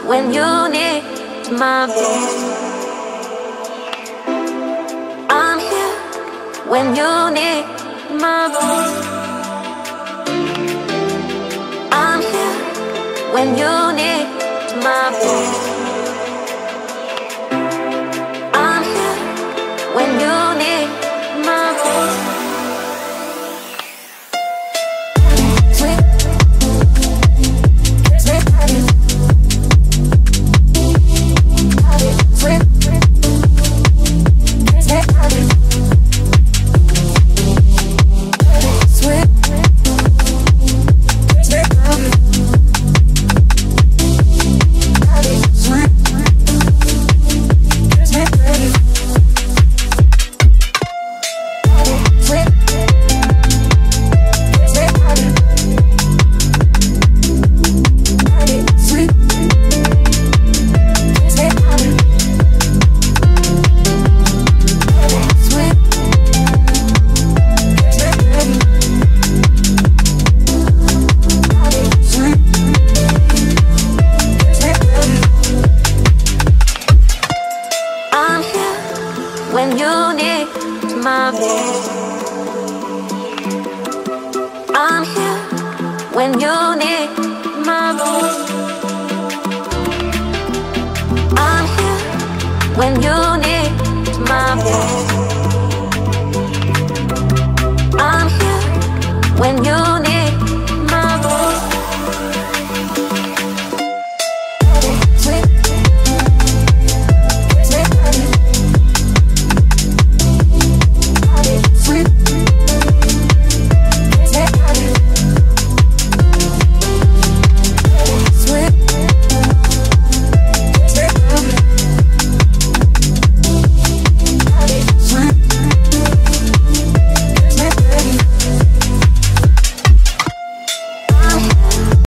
when you need my voice. I'm here when you need my voice. I'm here when you need my voice. I'm here when you need my voice. When you